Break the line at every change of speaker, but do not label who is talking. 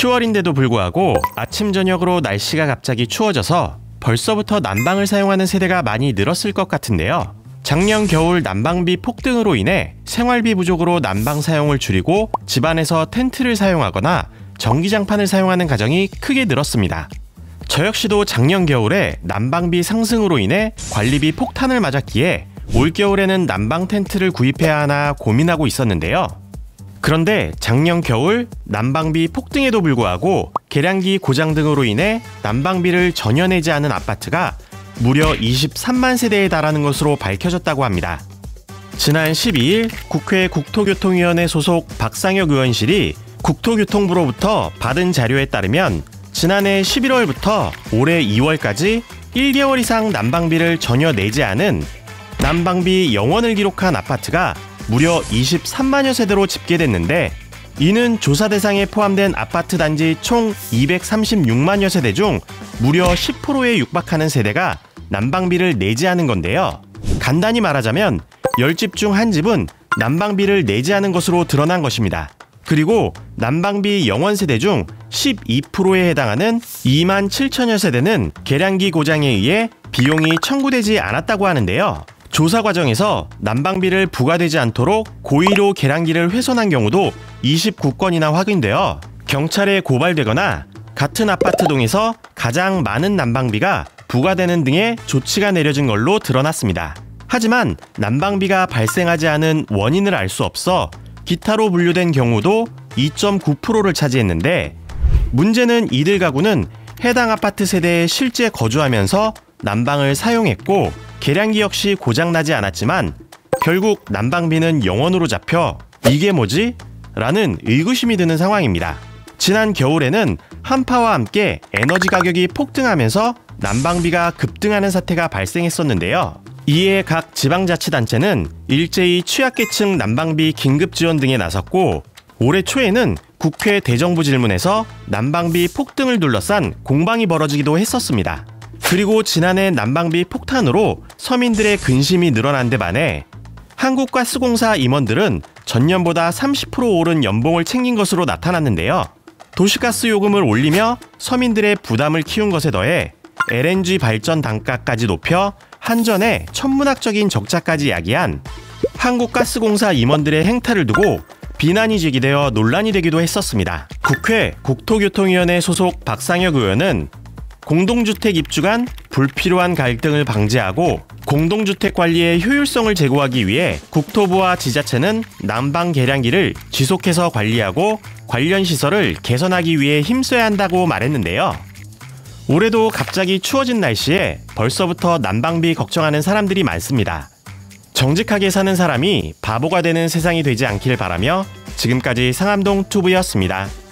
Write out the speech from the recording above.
10월인데도 불구하고 아침 저녁으로 날씨가 갑자기 추워져서 벌써부터 난방을 사용하는 세대가 많이 늘었을 것 같은데요. 작년 겨울 난방비 폭등으로 인해 생활비 부족으로 난방 사용을 줄이고 집안에서 텐트를 사용하거나 전기장판을 사용하는 가정이 크게 늘었습니다. 저 역시도 작년 겨울에 난방비 상승으로 인해 관리비 폭탄을 맞았기에 올겨울에는 난방 텐트를 구입해야 하나 고민하고 있었는데요. 그런데 작년 겨울 난방비 폭등에도 불구하고 계량기 고장 등으로 인해 난방비를 전혀 내지 않은 아파트가 무려 23만 세대에 달하는 것으로 밝혀졌다고 합니다. 지난 12일 국회 국토교통위원회 소속 박상혁 의원실이 국토교통부로부터 받은 자료에 따르면 지난해 11월부터 올해 2월까지 1개월 이상 난방비를 전혀 내지 않은 난방비 0원을 기록한 아파트가 무려 23만여 세대로 집계됐는데, 이는 조사 대상에 포함된 아파트 단지 총 236만여 세대 중 무려 10%에 육박하는 세대가 난방비를 내지 않은 건데요. 간단히 말하자면 10집 중 1집은 난방비를 내지 않은 것으로 드러난 것입니다. 그리고 난방비 0원 세대 중 12%에 해당하는 2만 7천여 세대는 계량기 고장에 의해 비용이 청구되지 않았다고 하는데요. 조사 과정에서 난방비를 부과되지 않도록 고의로 계량기를 훼손한 경우도 29건이나 확인되어 경찰에 고발되거나 같은 아파트 동에서 가장 많은 난방비가 부과되는 등의 조치가 내려진 걸로 드러났습니다. 하지만 난방비가 발생하지 않은 원인을 알 수 없어 기타로 분류된 경우도 2.9%를 차지했는데, 문제는 이들 가구는 해당 아파트 세대에 실제 거주하면서 난방을 사용했고 계량기 역시 고장나지 않았지만 결국 난방비는 0원으로 잡혀 이게 뭐지? 라는 의구심이 드는 상황입니다. 지난 겨울에는 한파와 함께 에너지 가격이 폭등하면서 난방비가 급등하는 사태가 발생했었는데요. 이에 각 지방자치단체는 일제히 취약계층 난방비 긴급지원 등에 나섰고, 올해 초에는 국회 대정부질문에서 난방비 폭등을 둘러싼 공방이 벌어지기도 했었습니다. 그리고 지난해 난방비 폭탄으로 서민들의 근심이 늘어난 데 반해 한국가스공사 임원들은 전년보다 30% 오른 연봉을 챙긴 것으로 나타났는데요. 도시가스 요금을 올리며 서민들의 부담을 키운 것에 더해 LNG 발전 단가까지 높여 한전에 천문학적인 적자까지 야기한 한국가스공사 임원들의 행태를 두고 비난이 제기되어 논란이 되기도 했었습니다. 국회 국토교통위원회 소속 박상혁 의원은 공동주택 입주 간 불필요한 갈등을 방지하고 공동주택 관리의 효율성을 제고하기 위해 국토부와 지자체는 난방 계량기를 지속해서 관리하고 관련 시설을 개선하기 위해 힘써야 한다고 말했는데요. 올해도 갑자기 추워진 날씨에 벌써부터 난방비 걱정하는 사람들이 많습니다. 정직하게 사는 사람이 바보가 되는 세상이 되지 않길 바라며 지금까지 상암동 투브였습니다.